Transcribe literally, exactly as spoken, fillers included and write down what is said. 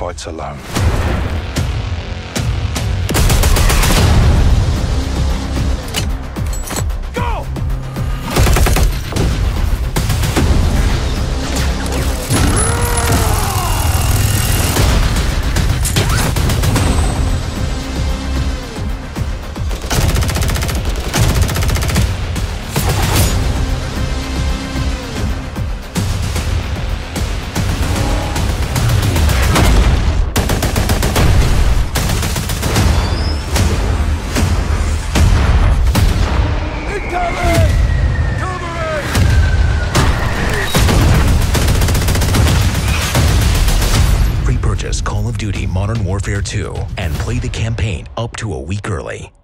fights alone. Pre-purchase Call of Duty Modern Warfare two and play the campaign up to a week early.